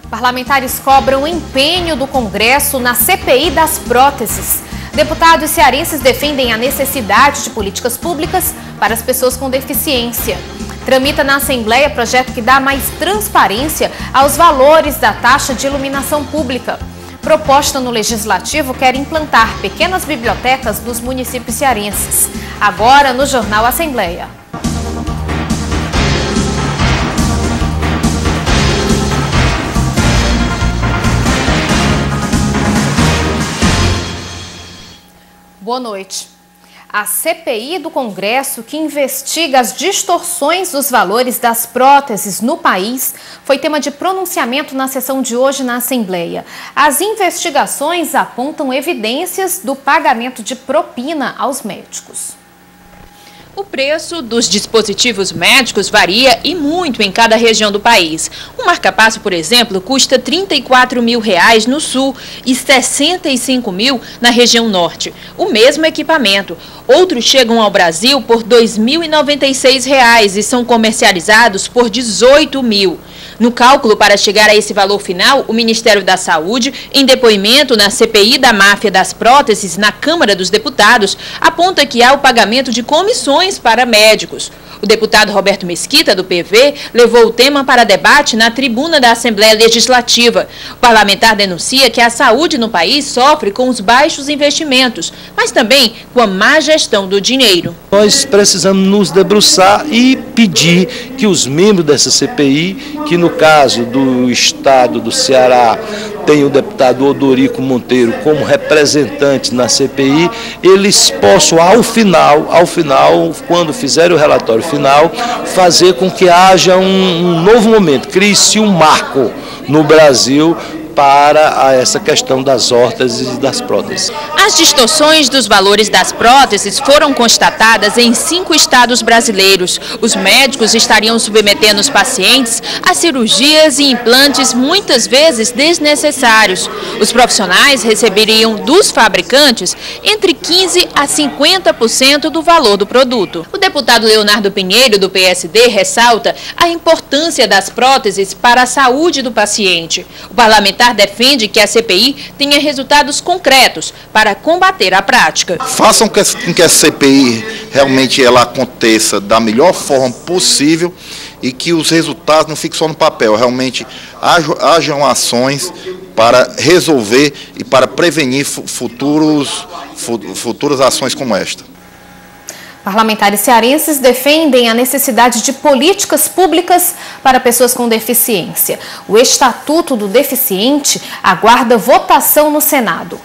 Parlamentares cobram empenho do Congresso na CPI das próteses. Deputados cearenses defendem a necessidade de políticas públicas para as pessoas com deficiência. Tramita na Assembleia projeto que dá mais transparência aos valores da taxa de iluminação pública. Proposta no Legislativo quer implantar pequenas bibliotecas nos municípios cearenses. Agora no Jornal Assembleia. Boa noite. A CPI do Congresso, que investiga as distorções dos valores das próteses no país, foi tema de pronunciamento na sessão de hoje na Assembleia. As investigações apontam evidências do pagamento de propina aos médicos. O preço dos dispositivos médicos varia e muito em cada região do país. Um marca-passo, por exemplo, custa R$ 34 mil no sul e R$ 65 mil na região norte. O mesmo equipamento. Outros chegam ao Brasil por R$ 2.096 e são comercializados por R$ 18 mil. No cálculo para chegar a esse valor final, o Ministério da Saúde, em depoimento na CPI da máfia das próteses na Câmara dos Deputados, aponta que há o pagamento de comissões para médicos. O deputado Roberto Mesquita, do PV, levou o tema para debate na tribuna da Assembleia Legislativa. O parlamentar denuncia que a saúde no país sofre com os baixos investimentos, mas também com a má gestão do dinheiro. Nós precisamos nos debruçar e pedir que os membros dessa CPI, que no caso do estado do Ceará tem o deputado Odorico Monteiro como representante na CPI, eles possam ao final, quando fizerem o relatório final, fazer com que haja um novo momento, crie-se um marco no Brasil para essa questão das órteses e das próteses. As distorções dos valores das próteses foram constatadas em 5 estados brasileiros. Os médicos estariam submetendo os pacientes a cirurgias e implantes muitas vezes desnecessários. Os profissionais receberiam dos fabricantes entre 15% a 50% do valor do produto. O deputado Leonardo Pinheiro, do PSD, ressalta a importância das próteses para a saúde do paciente. O parlamentar defende que a CPI tenha resultados concretos para combater a prática. Façam com que a CPI realmente ela aconteça da melhor forma possível e que os resultados não fiquem só no papel, realmente hajam ações para resolver e para prevenir futuras ações como esta. Parlamentares cearenses defendem a necessidade de políticas públicas para pessoas com deficiência. O Estatuto do Deficiente aguarda votação no Senado.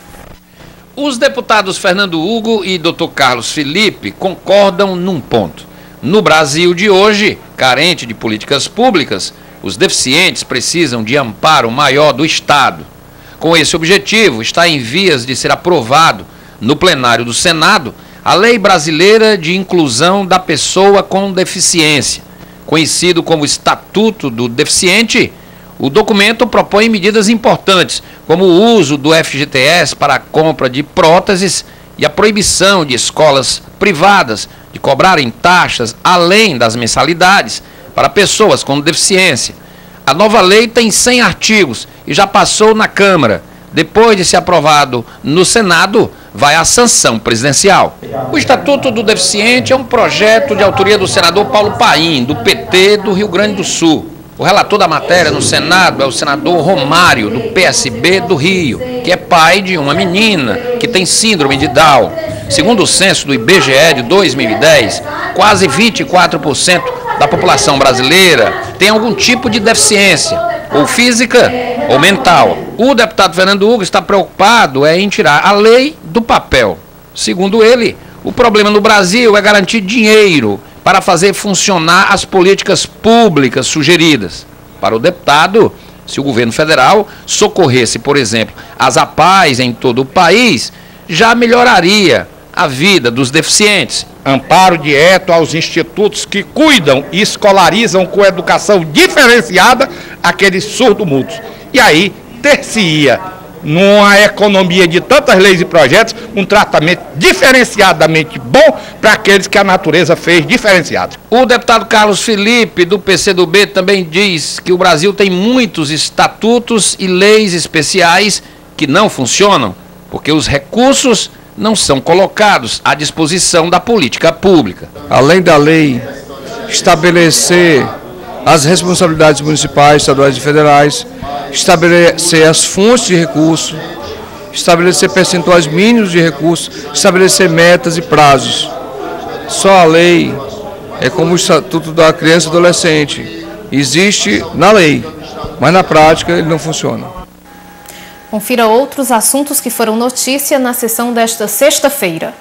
Os deputados Fernando Hugo e Dr. Carlos Felipe concordam num ponto. No Brasil de hoje, carente de políticas públicas, os deficientes precisam de amparo maior do Estado. Com esse objetivo, está em vias de ser aprovado no plenário do Senado a Lei Brasileira de Inclusão da Pessoa com Deficiência, conhecido como Estatuto do Deficiente. O documento propõe medidas importantes, como o uso do FGTS para a compra de próteses e a proibição de escolas privadas de cobrarem taxas além das mensalidades para pessoas com deficiência. A nova lei tem 100 artigos e já passou na Câmara. Depois de ser aprovado no Senado, vai à sanção presidencial. O Estatuto do Deficiente é um projeto de autoria do senador Paulo Paim, do PT do Rio Grande do Sul. O relator da matéria no Senado é o senador Romário, do PSB do Rio, que é pai de uma menina que tem síndrome de Down. Segundo o censo do IBGE de 2010, quase 24% da população brasileira tem algum tipo de deficiência, ou física ou mental. O deputado Fernando Hugo está preocupado em tirar a lei do papel. Segundo ele, o problema no Brasil é garantir dinheiro para fazer funcionar as políticas públicas sugeridas. Para o deputado, se o governo federal socorresse, por exemplo, as APAES em todo o país, já melhoraria a vida dos deficientes. Amparo direto aos institutos que cuidam e escolarizam com educação diferenciada aqueles surdo-mudos. E aí ter-se-ia numa economia de tantas leis e projetos, um tratamento diferenciadamente bom para aqueles que a natureza fez diferenciado. O deputado Carlos Felipe, do PCdoB, também diz que o Brasil tem muitos estatutos e leis especiais que não funcionam, porque os recursos não são colocados à disposição da política pública. Além da lei estabelecer as responsabilidades municipais, estaduais e federais, estabelecer as fontes de recursos, estabelecer percentuais mínimos de recursos, estabelecer metas e prazos. Só a lei é como o Estatuto da Criança e Adolescente. Existe na lei, mas na prática ele não funciona. Confira outros assuntos que foram notícia na sessão desta sexta-feira.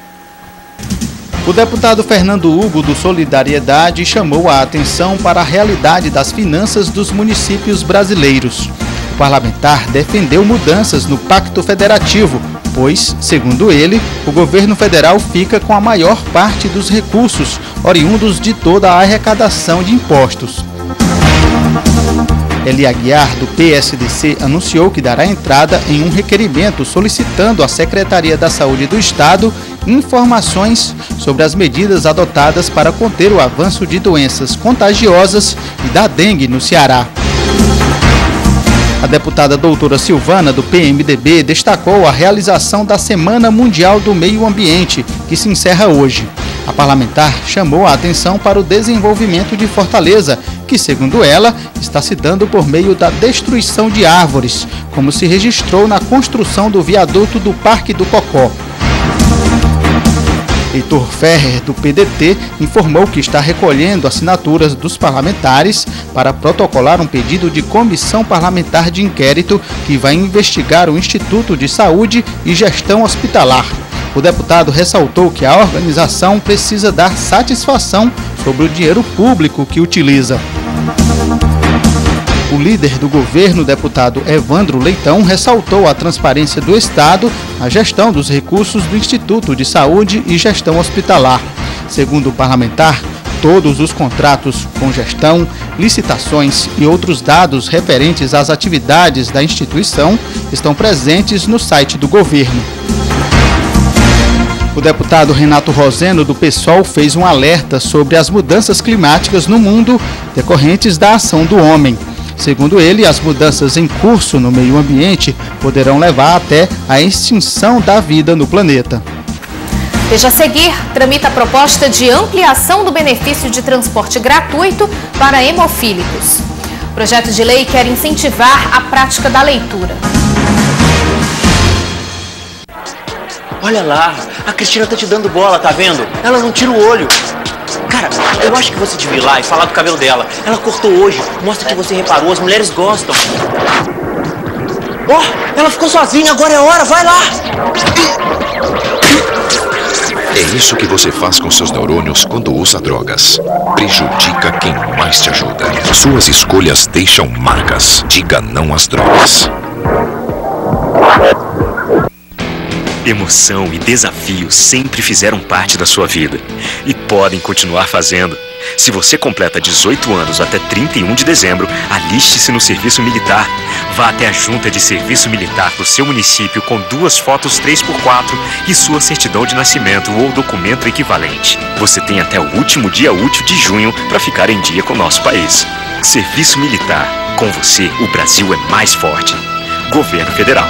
O deputado Fernando Hugo, do Solidariedade, chamou a atenção para a realidade das finanças dos municípios brasileiros. O parlamentar defendeu mudanças no Pacto Federativo, pois, segundo ele, o governo federal fica com a maior parte dos recursos oriundos de toda a arrecadação de impostos. Eli Aguiar, do PSDC, anunciou que dará entrada em um requerimento solicitando à Secretaria da Saúde do Estado informações sobre as medidas adotadas para conter o avanço de doenças contagiosas e da dengue no Ceará. A deputada doutora Silvana, do PMDB, destacou a realização da Semana Mundial do Meio Ambiente, que se encerra hoje. A parlamentar chamou a atenção para o desenvolvimento de Fortaleza, que, segundo ela, está se dando por meio da destruição de árvores, como se registrou na construção do viaduto do Parque do Cocó. Heitor Ferrer, do PDT, informou que está recolhendo assinaturas dos parlamentares para protocolar um pedido de comissão parlamentar de inquérito que vai investigar o Instituto de Saúde e Gestão Hospitalar. O deputado ressaltou que a organização precisa dar satisfação sobre o dinheiro público que utiliza. O líder do governo, deputado Evandro Leitão, ressaltou a transparência do Estado na gestão dos recursos do Instituto de Saúde e Gestão Hospitalar. Segundo o parlamentar, todos os contratos com gestão, licitações e outros dados referentes às atividades da instituição estão presentes no site do governo. O deputado Renato Roseno, do PSOL, fez um alerta sobre as mudanças climáticas no mundo decorrentes da ação do homem. Segundo ele, as mudanças em curso no meio ambiente poderão levar até a extinção da vida no planeta. Veja a seguir, tramita a proposta de ampliação do benefício de transporte gratuito para hemofílicos. O projeto de lei quer incentivar a prática da leitura. Olha lá, a Cristina tá te dando bola, tá vendo? Ela não tira o olho. Cara, eu acho que você devia ir lá e falar do cabelo dela. Ela cortou hoje, mostra que você reparou, as mulheres gostam. Oh, ela ficou sozinha, agora é hora, vai lá! É isso que você faz com seus neurônios quando usa drogas. Prejudica quem mais te ajuda. Suas escolhas deixam marcas. Diga não às drogas. Emoção e desafio sempre fizeram parte da sua vida e podem continuar fazendo. Se você completa 18 anos até 31 de dezembro, aliste-se no serviço militar. Vá até a junta de serviço militar do seu município com 2 fotos 3x4 e sua certidão de nascimento ou documento equivalente. Você tem até o último dia útil de junho para ficar em dia com o nosso país. Serviço militar. Com você, o Brasil é mais forte. Governo Federal.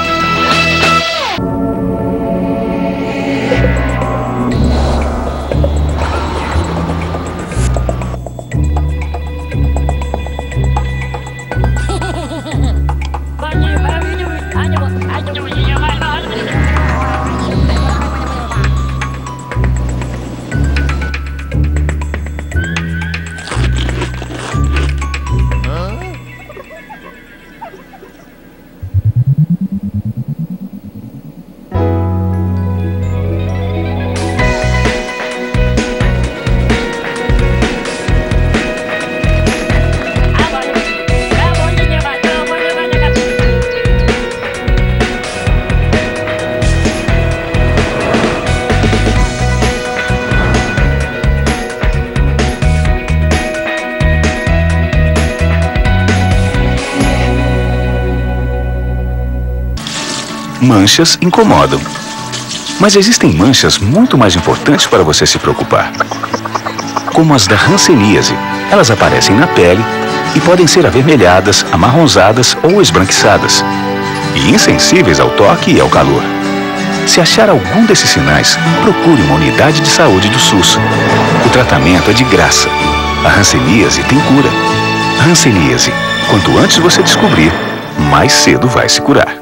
manchas incomodam. Mas existem manchas muito mais importantes para você se preocupar. Como as da hanseníase. Elas aparecem na pele e podem ser avermelhadas, amarronzadas ou esbranquiçadas. E insensíveis ao toque e ao calor. Se achar algum desses sinais, procure uma unidade de saúde do SUS. O tratamento é de graça. A hanseníase tem cura. Hanseníase. Quanto antes você descobrir, mais cedo vai se curar.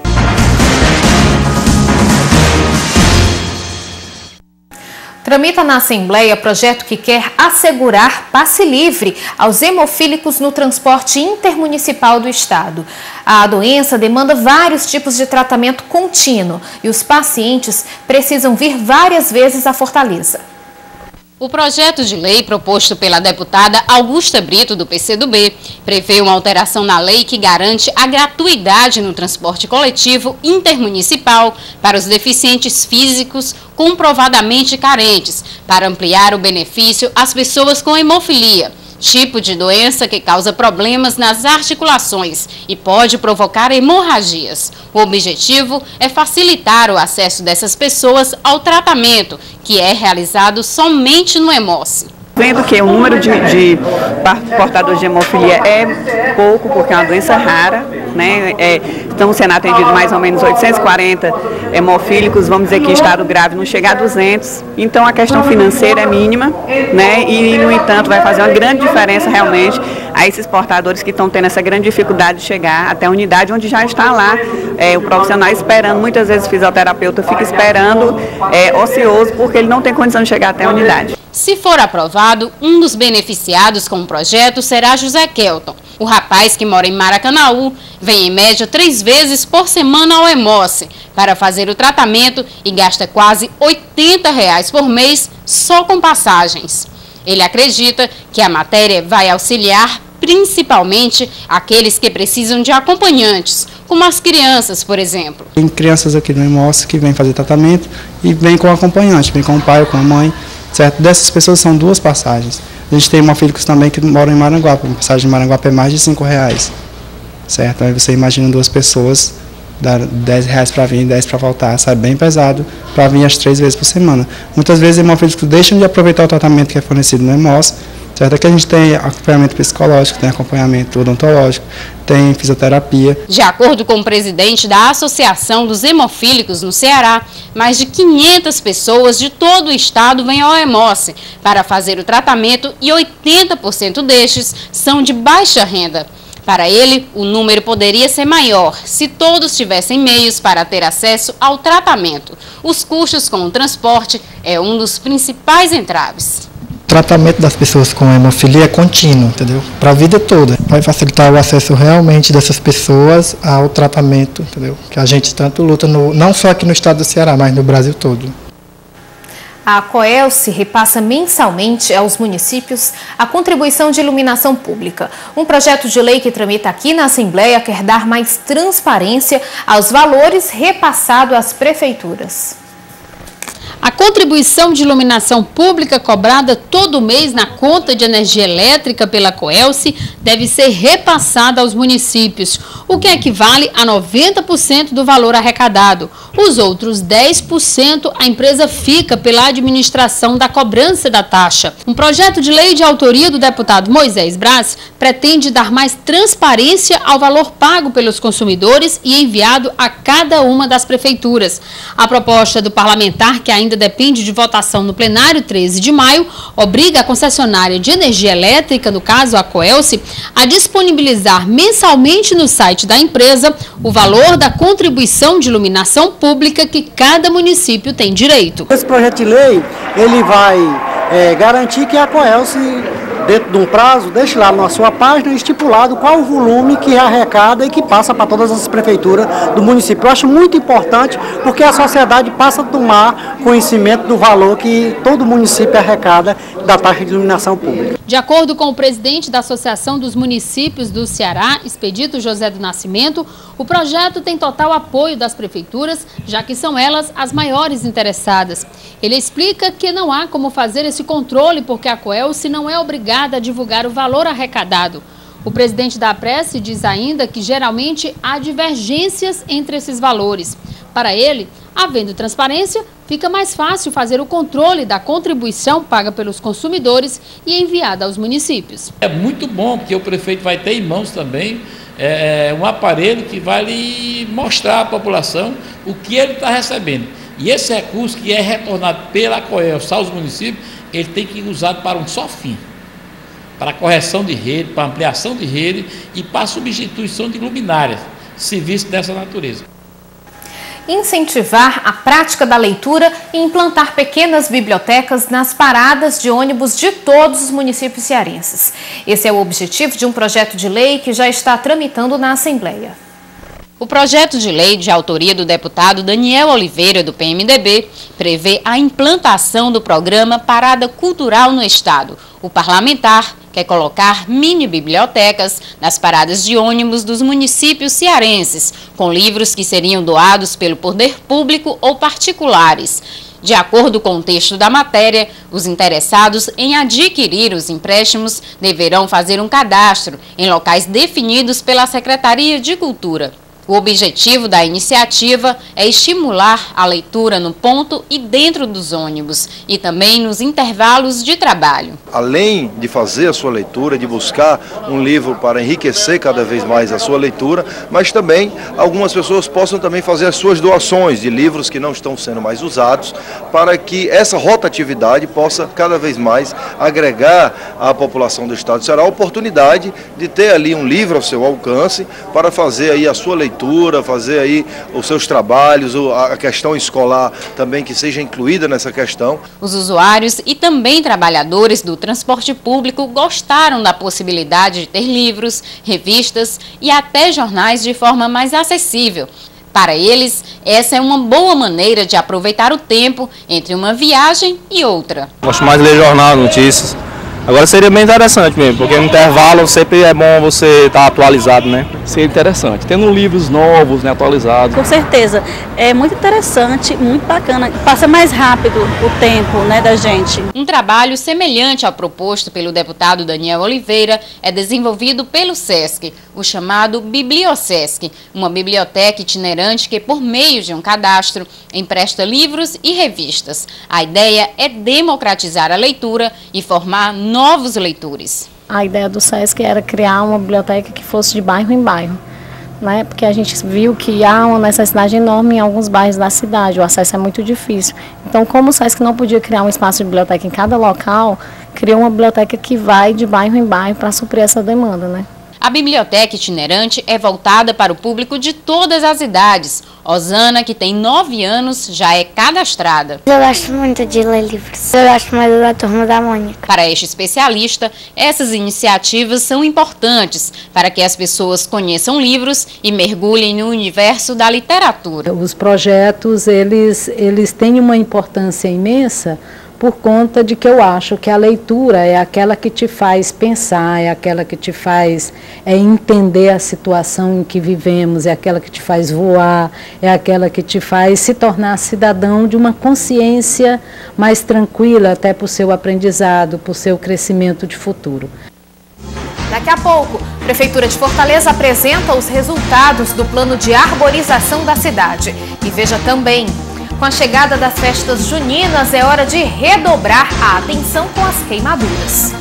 Tramita na Assembleia projeto que quer assegurar passe livre aos hemofílicos no transporte intermunicipal do Estado. A doença demanda vários tipos de tratamento contínuo e os pacientes precisam vir várias vezes à Fortaleza. O projeto de lei proposto pela deputada Augusta Brito, do PCdoB, prevê uma alteração na lei que garante a gratuidade no transporte coletivo intermunicipal para os deficientes físicos comprovadamente carentes, para ampliar o benefício às pessoas com hemofilia, tipo de doença que causa problemas nas articulações e pode provocar hemorragias. O objetivo é facilitar o acesso dessas pessoas ao tratamento, que é realizado somente no Hemoce. Vendo que o número de portadores de hemofilia é pouco, porque é uma doença rara, né? Estão sendo atendidos mais ou menos 840 hemofílicos, vamos dizer que em estado grave não chega a 200, então a questão financeira é mínima, né? E, no entanto, vai fazer uma grande diferença realmente a esses portadores que estão tendo essa grande dificuldade de chegar até a unidade onde já está lá o profissional esperando. Muitas vezes o fisioterapeuta fica esperando ocioso porque ele não tem condição de chegar até a unidade. Se for aprovado, um dos beneficiados com o projeto será José Kelton. O rapaz, que mora em Maracanaú, vem em média 3 vezes por semana ao Hemoce para fazer o tratamento e gasta quase R$80 por mês só com passagens. Ele acredita que a matéria vai auxiliar principalmente aqueles que precisam de acompanhantes, como as crianças, por exemplo. Tem crianças aqui no Hemoce que vêm fazer tratamento e vêm com acompanhante, vêm com o pai ou com a mãe. Certo? Dessas pessoas são 2 passagens. A gente tem hemofílicos também que moram em Maranguape. A passagem de Maranguape é mais de R$5. Certo? Aí você imagina 2 pessoas, dá R$10 para vir e 10 para voltar. Sai bem pesado para vir as 3 vezes por semana. Muitas vezes hemofílicos deixam de aproveitar o tratamento que é fornecido no Hemoce. Certo? Aqui a gente tem acompanhamento psicológico, tem acompanhamento odontológico, tem fisioterapia. De acordo com o presidente da Associação dos Hemofílicos no Ceará, mais de 500 pessoas de todo o estado vêm ao Hemoce para fazer o tratamento e 80% destes são de baixa renda. Para ele, o número poderia ser maior se todos tivessem meios para ter acesso ao tratamento. Os custos com o transporte é um dos principais entraves. O tratamento das pessoas com hemofilia é contínuo, entendeu? Para a vida toda. Vai facilitar o acesso realmente dessas pessoas ao tratamento, entendeu? Que a gente tanto luta, não só aqui no estado do Ceará, mas no Brasil todo. A Coelce repassa mensalmente aos municípios a contribuição de iluminação pública. Um projeto de lei que tramita aqui na Assembleia quer dar mais transparência aos valores repassados às prefeituras. A contribuição de iluminação pública cobrada todo mês na conta de energia elétrica pela Coelce deve ser repassada aos municípios, o que equivale a 90% do valor arrecadado. Os outros 10% a empresa fica pela administração da cobrança da taxa. Um projeto de lei de autoria do deputado Moisés Braz pretende dar mais transparência ao valor pago pelos consumidores e enviado a cada uma das prefeituras. A proposta do parlamentar, que ainda depende de votação no plenário 13 de maio, obriga a concessionária de energia elétrica, no caso a Coelce, a disponibilizar mensalmente no site da empresa o valor da contribuição de iluminação pública que cada município tem direito. Esse projeto de lei, ele vai garantir que a Coelce, dentro de um prazo, deixe lá na sua página estipulado qual o volume que arrecada e que passa para todas as prefeituras do município. Eu acho muito importante porque a sociedade passa a tomar conhecimento do valor que todo município arrecada da taxa de iluminação pública. De acordo com o presidente da Associação dos Municípios do Ceará, Expedito José do Nascimento, o projeto tem total apoio das prefeituras, já que são elas as maiores interessadas. Ele explica que não há como fazer esse controle porque a Coelce não é obrigada a divulgar o valor arrecadado. O presidente da Prece diz ainda que geralmente há divergências entre esses valores. Para ele, havendo transparência, fica mais fácil fazer o controle da contribuição paga pelos consumidores e enviada aos municípios. É muito bom, porque o prefeito vai ter em mãos também um aparelho que vai lhe mostrar à população o que ele está recebendo. E esse recurso que é retornado pela Coelce aos municípios, ele tem que ir usado para um só fim. Para correção de rede, para ampliação de rede e para substituição de luminárias, serviços dessa natureza. Incentivar a prática da leitura e implantar pequenas bibliotecas nas paradas de ônibus de todos os municípios cearenses. Esse é o objetivo de um projeto de lei que já está tramitando na Assembleia. O projeto de lei de autoria do deputado Daniel Oliveira, do PMDB, prevê a implantação do programa Parada Cultural no Estado. O parlamentar quer colocar mini-bibliotecas nas paradas de ônibus dos municípios cearenses, com livros que seriam doados pelo poder público ou particulares. De acordo com o texto da matéria, os interessados em adquirir os empréstimos deverão fazer um cadastro em locais definidos pela Secretaria de Cultura. O objetivo da iniciativa é estimular a leitura no ponto e dentro dos ônibus e também nos intervalos de trabalho. Além de fazer a sua leitura, de buscar um livro para enriquecer cada vez mais a sua leitura, mas também algumas pessoas possam também fazer as suas doações de livros que não estão sendo mais usados, para que essa rotatividade possa cada vez mais agregar à população do Estado do Ceará a oportunidade de ter ali um livro ao seu alcance para fazer aí a sua leitura, fazer aí os seus trabalhos, a questão escolar também que seja incluída nessa questão. Os usuários e também trabalhadores do transporte público gostaram da possibilidade de ter livros, revistas e até jornais de forma mais acessível. Para eles, essa é uma boa maneira de aproveitar o tempo entre uma viagem e outra. Gosto mais de ler jornal, notícias. Agora seria bem interessante mesmo, porque no intervalo sempre é bom você estar atualizado, né? Seria interessante, tendo livros novos, né, atualizados. Com certeza, é muito interessante, muito bacana, passa mais rápido o tempo, né, da gente. Um trabalho semelhante ao proposto pelo deputado Daniel Oliveira é desenvolvido pelo SESC, o chamado BiblioSesc, uma biblioteca itinerante que, por meio de um cadastro, empresta livros e revistas. A ideia é democratizar a leitura e formar novos leitores. A ideia do SESC era criar uma biblioteca que fosse de bairro em bairro, né? Porque a gente viu que há uma necessidade enorme em alguns bairros da cidade, o acesso é muito difícil. Então, como o SESC não podia criar um espaço de biblioteca em cada local, criou uma biblioteca que vai de bairro em bairro para suprir essa demanda, né? A biblioteca itinerante é voltada para o público de todas as idades. Osana, que tem 9 anos, já é cadastrada. Eu gosto muito de ler livros. Eu gosto mais da Turma da Mônica. Para este especialista, essas iniciativas são importantes para que as pessoas conheçam livros e mergulhem no universo da literatura. Os projetos, eles têm uma importância imensa, por conta de que eu acho que a leitura é aquela que te faz pensar, é aquela que te faz entender a situação em que vivemos, é aquela que te faz voar, é aquela que te faz se tornar cidadão de uma consciência mais tranquila, até para o seu aprendizado, para o seu crescimento de futuro. Daqui a pouco, a Prefeitura de Fortaleza apresenta os resultados do plano de arborização da cidade. E veja também, com a chegada das festas juninas, é hora de redobrar a atenção com as queimaduras.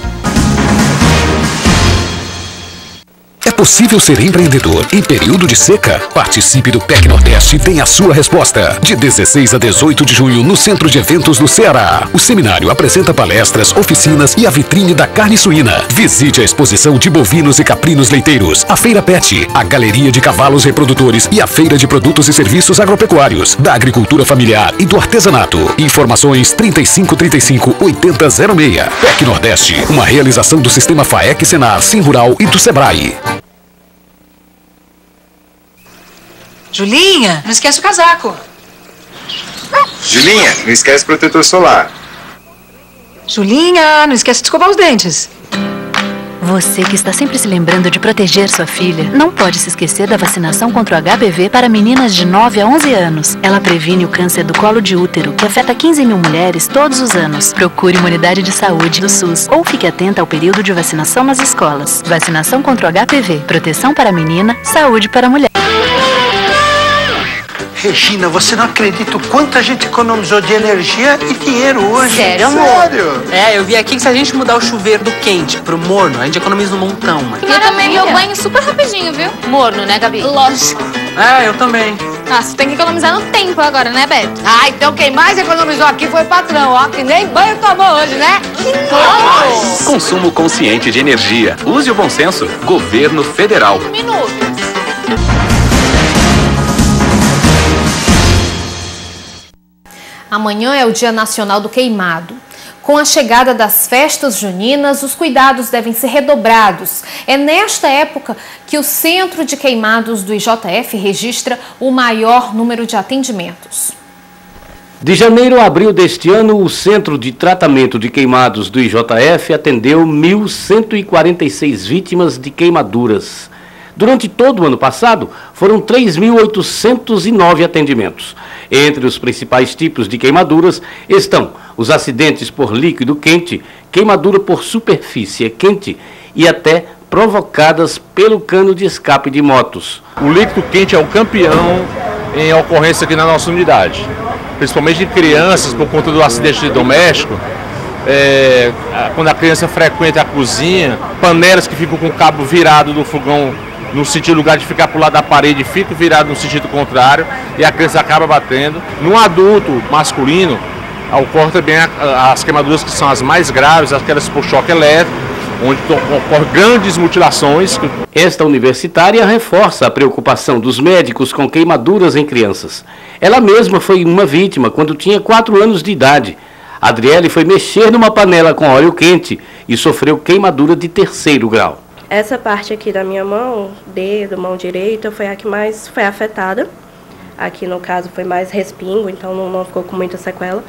É possível ser empreendedor em período de seca? Participe do PEC Nordeste e tenha a sua resposta. De 16 a 18 de junho, no Centro de Eventos do Ceará. O seminário apresenta palestras, oficinas e a vitrine da carne suína. Visite a exposição de bovinos e caprinos leiteiros, a Feira Pet, a Galeria de Cavalos Reprodutores e a Feira de Produtos e Serviços Agropecuários, da Agricultura Familiar e do Artesanato. Informações 3535-8006. PEC Nordeste, uma realização do Sistema FAEC Senar, Sim Rural e do Sebrae. Julinha, não esquece o casaco. Julinha, não esquece o protetor solar. Julinha, não esquece de escovar os dentes. Você que está sempre se lembrando de proteger sua filha, não pode se esquecer da vacinação contra o HPV para meninas de 9 a 11 anos. Ela previne o câncer do colo de útero, que afeta 15 mil mulheres todos os anos. Procure uma unidade de saúde do SUS ou fique atenta ao período de vacinação nas escolas. Vacinação contra o HPV, proteção para a menina, saúde para a mulher. Regina, você não acredita o quanto a gente economizou de energia e dinheiro hoje. Sério, amor? Sério? Eu vi aqui que se a gente mudar o chuveiro do quente pro morno, a gente economiza um montão, mãe. Eu também, meu banho super rapidinho, viu? Morno, né, Gabi? Lógico. Eu também. Nossa, tem que economizar no tempo agora, né, Beto? Então quem mais economizou aqui foi o patrão, ó, que nem banho tomou hoje, né? Vamos! Consumo consciente de energia. Use o bom senso. Governo Federal. Minutos. Amanhã é o Dia Nacional do Queimado. Com a chegada das festas juninas, os cuidados devem ser redobrados. É nesta época que o Centro de Queimados do IJF registra o maior número de atendimentos. De janeiro a abril deste ano, o Centro de Tratamento de Queimados do IJF atendeu 1.146 vítimas de queimaduras. Durante todo o ano passado, foram 3.809 atendimentos. Entre os principais tipos de queimaduras estão os acidentes por líquido quente, queimadura por superfície quente e até provocadas pelo cano de escape de motos. O líquido quente é o campeão em ocorrência aqui na nossa unidade, principalmente de crianças por conta do acidente doméstico. Quando a criança frequenta a cozinha, panelas que ficam com o cabo virado do fogão no sentido, lugar de ficar para o lado da parede, fica virado no sentido contrário e a criança acaba batendo. No adulto masculino, ocorre também as queimaduras que são as mais graves, aquelas por choque elétrico, onde ocorrem grandes mutilações. Esta universitária reforça a preocupação dos médicos com queimaduras em crianças. Ela mesma foi uma vítima quando tinha 4 anos de idade. Adriele foi mexer numa panela com óleo quente e sofreu queimadura de 3º grau. Essa parte aqui da minha mão, dedo, mão direita, foi a que mais foi afetada. Aqui no caso foi mais respingo, então não ficou com muita sequela.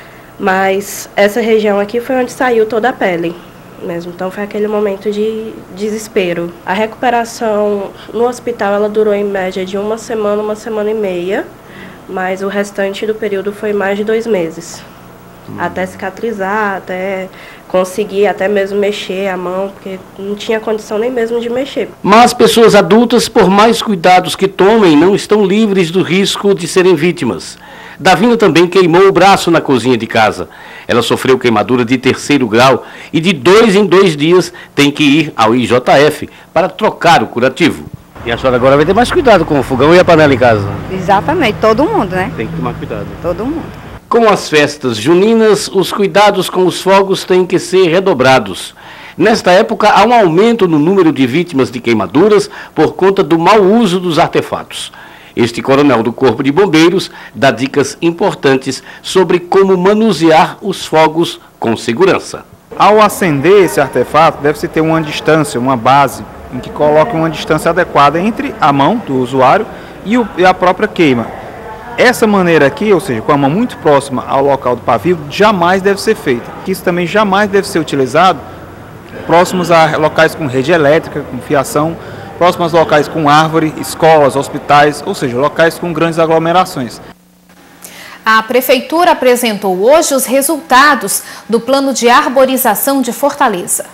Mas essa região aqui foi onde saiu toda a pele mesmo. Então foi aquele momento de desespero. A recuperação no hospital ela durou em média de 1 semana e meia. Mas o restante do período foi mais de 2 meses. Até cicatrizar, até conseguir até mesmo mexer a mão, porque não tinha condição nem mesmo de mexer. Mas pessoas adultas, por mais cuidados que tomem, não estão livres do risco de serem vítimas. Davina também queimou o braço na cozinha de casa. Ela sofreu queimadura de 3º grau e de 2 em 2 dias tem que ir ao IJF para trocar o curativo. E a senhora agora vai ter mais cuidado com o fogão e a panela em casa? Exatamente, todo mundo, né? Tem que tomar cuidado. Todo mundo. Com as festas juninas, os cuidados com os fogos têm que ser redobrados. Nesta época, há um aumento no número de vítimas de queimaduras por conta do mau uso dos artefatos. Este coronel do Corpo de Bombeiros dá dicas importantes sobre como manusear os fogos com segurança. Ao acender esse artefato, deve-se ter uma distância, uma base, em que coloque uma distância adequada entre a mão do usuário e a própria queima. Essa maneira aqui, ou seja, com a mão muito próxima ao local do pavio, jamais deve ser feita. Isso também jamais deve ser utilizado próximos a locais com rede elétrica, com fiação, próximos a locais com árvore, escolas, hospitais, ou seja, locais com grandes aglomerações. A Prefeitura apresentou hoje os resultados do Plano de Arborização de Fortaleza.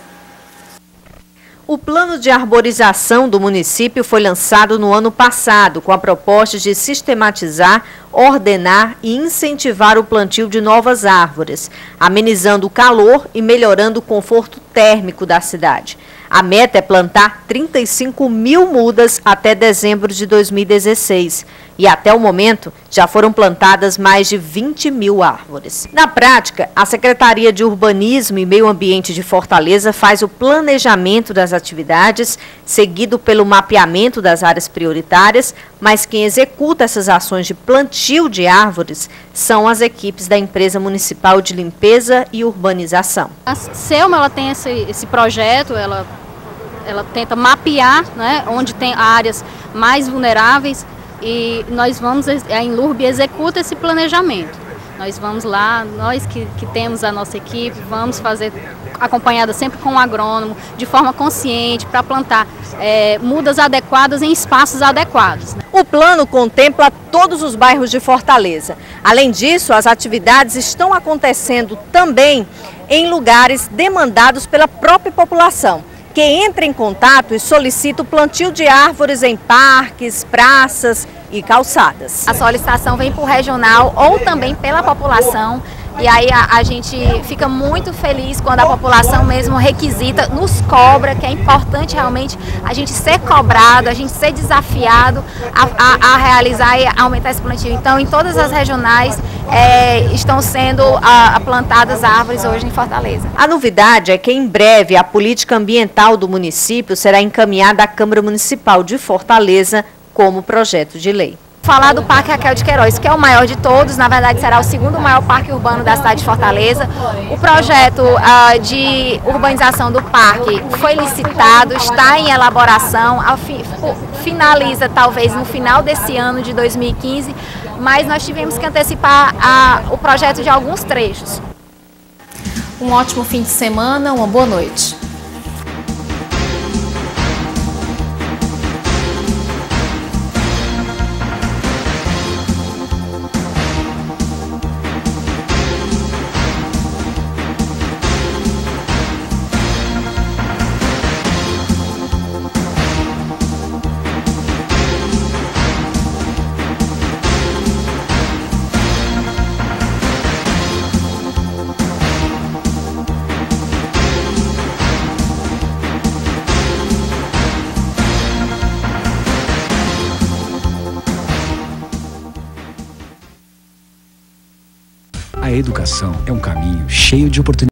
O plano de arborização do município foi lançado no ano passado, com a proposta de sistematizar, ordenar e incentivar o plantio de novas árvores, amenizando o calor e melhorando o conforto térmico da cidade. A meta é plantar 35 mil mudas até dezembro de 2016 e até o momento já foram plantadas mais de 20 mil árvores. Na prática, a Secretaria de Urbanismo e Meio Ambiente de Fortaleza faz o planejamento das atividades, seguido pelo mapeamento das áreas prioritárias, mas quem executa essas ações de plantio de árvores são as equipes da Empresa Municipal de Limpeza e Urbanização. A Selma ela tem esse projeto, ela tenta mapear, né, onde tem áreas mais vulneráveis e nós vamos, a Enlurb executa esse planejamento. Nós vamos lá, nós que temos a nossa equipe, vamos fazer acompanhada sempre com o agrônomo, de forma consciente, para plantar mudas adequadas em espaços adequados. O plano contempla todos os bairros de Fortaleza. Além disso, as atividades estão acontecendo também em lugares demandados pela própria população. que entra em contato e solicita o plantio de árvores em parques, praças e calçadas. A solicitação vem por regional ou também pela população. E aí a gente fica muito feliz quando a população mesmo requisita, nos cobra, que é importante realmente a gente ser cobrado, a gente ser desafiado a realizar e aumentar esse plantio. Então, em todas as regionais estão sendo plantadas árvores hoje em Fortaleza. A novidade é que em breve a política ambiental do município será encaminhada à Câmara Municipal de Fortaleza como projeto de lei. Falar do Parque Raquel de Queiroz, que é o maior de todos, na verdade será o segundo maior parque urbano da cidade de Fortaleza. O projeto de urbanização do parque foi licitado, está em elaboração, finaliza talvez no final desse ano de 2015, mas nós tivemos que antecipar o projeto de alguns trechos. Um ótimo fim de semana, uma boa noite. A educação é um caminho cheio de oportunidades.